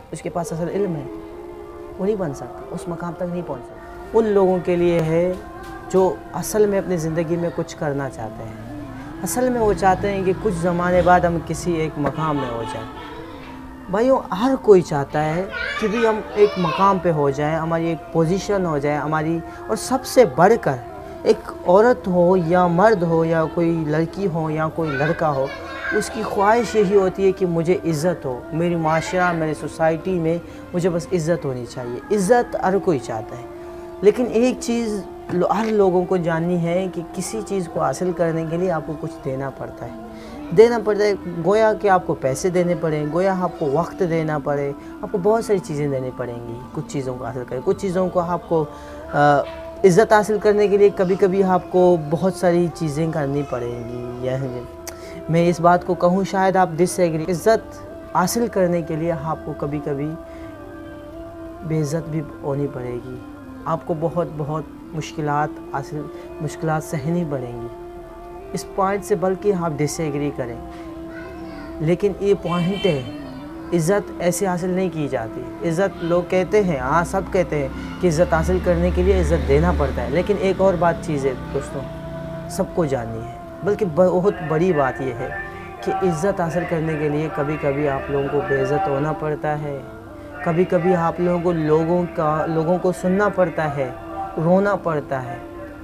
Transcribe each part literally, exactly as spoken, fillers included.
اس کے پاس اصل علم ہے وہ نہیں بن سکتا، اس مقام تک نہیں پہنچ سکتا۔ ان لوگوں کے لیے ہے جو اصل میں اپنی زندگی میں کچھ کرنا چاہتے ہیں، اصل میں وہ چاہتے ہیں کہ کچھ زمانے بعد ہم کسی ایک مقام میں ہو جائیں۔ بھائیوں، ہر کوئی چاہتا ہے کہ بھی ہم ایک مقام پہ ہو جائیں، ہماری ایک پوزیشن ہو جائے ہماری، اور سب سے بڑھ کر ایک عورت ہو یا مرد ہو یا کوئی لڑکی ہو یا کوئی لڑکا ہو، اس کی خواہش یہی ہوتی ہے کہ مجھے عزت ہو، میری معاشرہ میری سوسائٹی میں مجھے بس عزت ہونی چاہیے۔ عزت ہر کوئی چاہتا ہے، لیکن ایک چیز ہر لوگوں کو جاننی ہے کہ کسی چیز کو حاصل کرنے کے لیے آپ کو کچھ دینا پڑتا ہے دینا پڑتا ہے گویا کہ آپ کو پیسے دینے پڑیں، گویا آپ کو وقت دینا پڑے، آپ کو بہت ساری چیزیں دینی پڑیں گی کچھ چیزوں کو حاصل کریں۔ کچھ چیزوں کو آپ کو عزت حاصل کرنے کے لیے کبھی کبھی آپ کو بہت ساری چیزیں کرنی پڑیں گی۔ یعنی میں اس بات کو کہوں، شاید آپ ڈس ایگری، عزت حاصل کرنے کے لیے آپ کو کبھی کبھی بے عزت بھی ہونی پڑے گی، آپ کو بہت بہت مشکلات حاصل مشکلات سہنی پڑیں گی۔ اس پوائنٹ سے بلکہ آپ ڈس ایگری کریں، لیکن یہ پوائنٹ ہے، عزت ایسے حاصل نہیں کی جاتی۔ عزت لوگ کہتے ہیں، ہاں سب کہتے ہیں کہ عزت حاصل کرنے کے لیے عزت دینا پڑتا ہے، لیکن ایک اور بات چیز ہے دوستوں، سب کو جاننی ہے، بلکہ بہت بڑی بات یہ ہے کہ عزت حاصل کرنے کے لیے کبھی کبھی آپ لوگوں کو بے عزت ہونا پڑتا ہے، کبھی کبھی آپ لوگوں کو لوگوں کا لوگوں کو سننا پڑتا ہے، رونا پڑتا ہے۔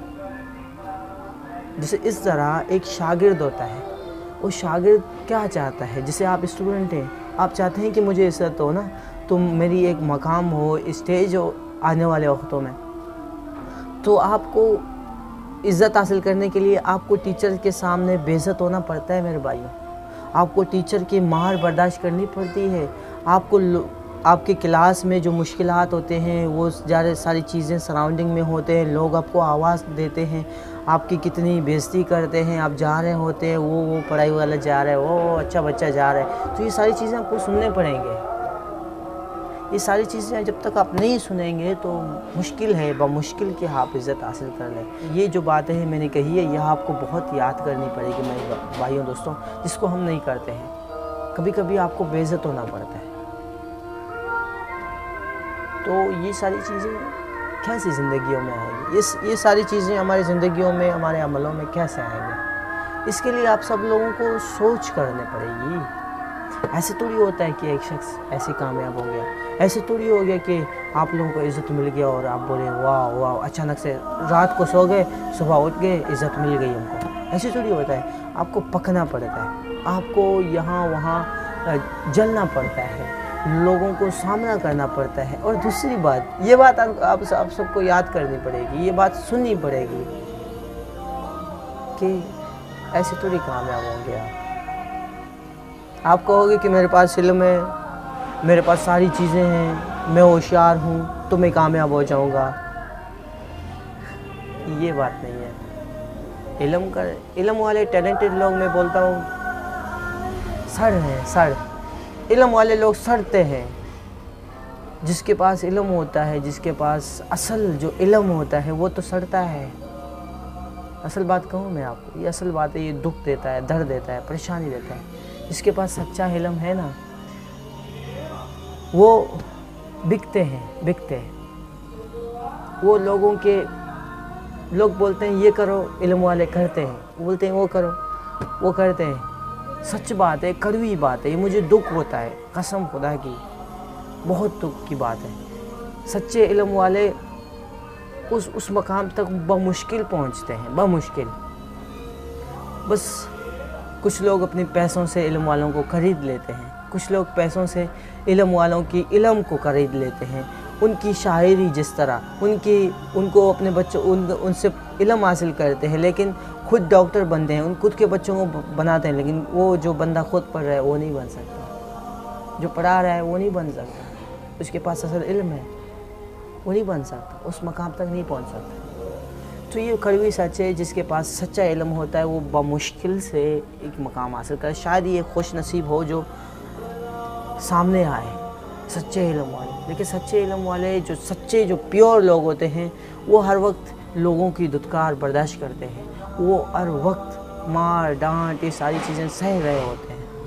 جسے اس طرح ایک شاگرد ہوتا ہے، وہ شاگرد کیا چاہتا ہے؟ جسے آپ اسٹوڈنٹ ہیں، آپ چاہتے ہیں کہ مجھے عزت ہو نا، تو میری ایک مقام ہو، اسٹیج ہو آنے والے وقتوں میں، تو آپ کو عزت حاصل کرنے کے لیے آپ کو ٹیچر کے سامنے بے عزت ہونا پڑتا ہے میرے بھائیوں۔ آپ کو ٹیچر کی مار برداشت کرنی پڑتی ہے، آپ کو آپ کے کلاس میں جو مشکلات ہوتے ہیں وہ زیادہ ساری چیزیں سراؤنڈنگ میں ہوتے ہیں، لوگ آپ کو آواز دیتے ہیں، آپ کی کتنی بےعزتی کرتے ہیں، آپ جا رہے ہوتے ہیں، وہ وہ پڑھائی والا جا رہا ہے، وہ اچھا بچہ جا رہا ہے، تو یہ ساری چیزیں آپ کو سننے پڑیں گے۔ یہ ساری چیزیں جب تک آپ نہیں سنیں گے تو مشکل ہے، بمشکل کہ آپ عزت حاصل کر لیں۔ یہ جو باتیں ہیں میں نے کہی ہے، یہ آپ کو بہت یاد کرنی پڑے گی میرے بھائیوں دوستوں، جس کو ہم نہیں کرتے ہیں۔ کبھی کبھی آپ کو بے عزت ہونا پڑتا ہے، تو یہ ساری چیزیں کیسی زندگیوں میں آئیں گی؟ یہ یہ ساری چیزیں ہماری زندگیوں میں، ہمارے عملوں میں کیسے آئیں گے؟ اس کے لیے آپ سب لوگوں کو سوچ کرنے پڑے گی۔ ایسے تھوڑی ہوتا ہے کہ ایک شخص ایسے کامیاب ہو گیا، ایسے تھوڑی ہو گیا کہ آپ لوگوں کو عزت مل گیا اور آپ بولے واہ واہ، اچانک سے رات کو سو گئے، صبح اٹھ گئے، عزت مل گئی ہم کو۔ ایسے تھوڑی ہوتا ہے، آپ کو پکنا پڑتا ہے، آپ کو یہاں وہاں جلنا پڑتا ہے، لوگوں کو سامنا کرنا پڑتا ہے۔ اور دوسری بات، یہ بات آپ آپ سب کو یاد کرنی پڑے گی، یہ بات سننی پڑے گی کہ ایسے تھوڑی کامیاب ہوں گے آپ۔ آپ کہو گے کہ میرے پاس علم ہے، میرے پاس ساری چیزیں ہیں، میں ہوشیار ہوں تو میں کامیاب ہو جاؤں گا۔ یہ بات نہیں ہے۔ علم کا علم والے ٹیلنٹڈ لوگ، میں بولتا ہوں، سڑ ہیں، سڑ علم والے لوگ سڑتے ہیں۔ جس کے پاس علم ہوتا ہے، جس کے پاس اصل جو علم ہوتا ہے وہ تو سڑتا ہے۔ اصل بات کہوں میں آپ کو، یہ اصل بات ہے، یہ دکھ دیتا ہے، درد دیتا ہے، پریشانی دیتا ہے۔ جس کے پاس سچا علم ہے نا، وہ بکتے ہیں بکتے ہیں وہ لوگوں کے لوگ بولتے ہیں یہ کرو، علم والے کرتے ہیں، وہ بولتے ہیں وہ کرو، وہ کرتے ہیں۔ سچ بات ہے، کڑوی بات ہے، یہ مجھے دکھ ہوتا ہے، قسم خدا کی بہت دکھ کی بات ہے۔ سچے علم والے اس اس مقام تک بمشکل پہنچتے ہیں، بمشکل۔ بس کچھ لوگ اپنے پیسوں سے علم والوں کو خرید لیتے ہیں، کچھ لوگ پیسوں سے علم والوں کی علم کو خرید لیتے ہیں، ان کی شاعری جس طرح، ان کی ان کو اپنے بچوں ان ان سے علم حاصل کرتے ہیں، لیکن خود ڈاکٹر بنتے ہیں، ان خود کے بچوں کو بناتے ہیں، لیکن وہ جو بندہ خود پڑھ رہا ہے وہ نہیں بن سکتا، جو پڑھا رہا ہے وہ نہیں بن سکتا، اس کے پاس اصل علم ہے وہ نہیں بن سکتا، اس مقام تک نہیں پہنچ سکتا۔ تو یہ کڑوی سچ ہے، جس کے پاس سچا علم ہوتا ہے وہ بمشکل سے ایک مقام حاصل کرے۔ شاید یہ خوش نصیب ہو جو سامنے آئے سچے علم والے، لیکن سچے علم والے جو سچے جو پیور لوگ ہوتے ہیں وہ ہر وقت لوگوں کی دھتکار برداشت کرتے ہیں، وہ ہر وقت مار ڈانٹ یہ ساری چیزیں سہ رہے ہوتے ہیں،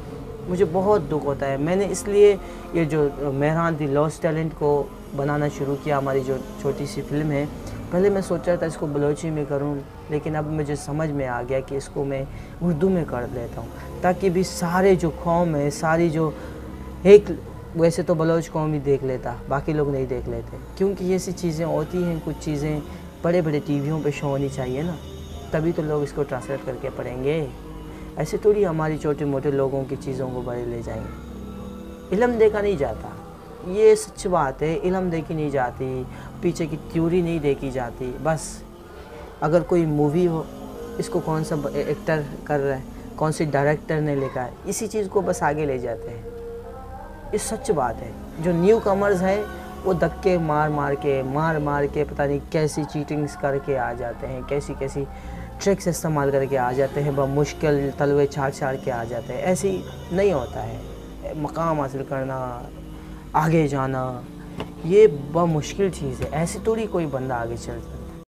مجھے بہت دکھ ہوتا ہے. میں نے اس لیے یہ جو مہران دی لاسٹ ٹیلنٹ کو بنانا شروع کیا, ہماری جو چھوٹی سی فلم ہے. پہلے میں سوچا تھا اس کو بلوچی میں کروں, لیکن اب مجھے سمجھ میں آ گیا کہ اس کو میں اردو میں کر لیتا ہوں, تاکہ بھی سارے جو قوم ہے, ساری جو ایک, ویسے تو بلوچ قوم ہی دیکھ لیتا, باقی لوگ نہیں دیکھ لیتے, کیونکہ یہ ایسی چیزیں ہوتی ہیں, کچھ چیزیں بڑے بڑے ٹی ویوں پہ شو ہونی چاہیے نا, تبھی تو لوگ اس کو ٹرانسلیٹ کر کے پڑھیں گے. ایسے تھوڑی ہماری چھوٹے موٹے لوگوں کی چیزوں کو بڑے لے جائیں گے. علم دیکھا نہیں جاتا, یہ سچ بات ہے, علم دیکھی نہیں جاتی, پیچھے کی تھیوری نہیں دیکھی جاتی. بس اگر کوئی مووی ہو, اس کو کون سا ایکٹر کر رہا ہے, کون سی ڈائریکٹر نے لکھا ہے, اسی چیز کو بس آگے لے جاتے ہیں. یہ سچ بات ہے. جو نیو کمرز ہیں وہ دھکے مار مار کے مار مار کے پتہ نہیں کیسی چیٹنگز کر کے آ جاتے ہیں, کیسی کیسی ٹرکس استعمال کر کے آ جاتے ہیں, بمشکل تلوے چھاڑ چھاڑ کے آ جاتے ہیں. ایسی نہیں ہوتا ہے. مقام حاصل کرنا, آگے جانا, یہ بمشکل چیز ہے. ایسی تھوڑی کوئی بندہ آگے چل سکتا ہے.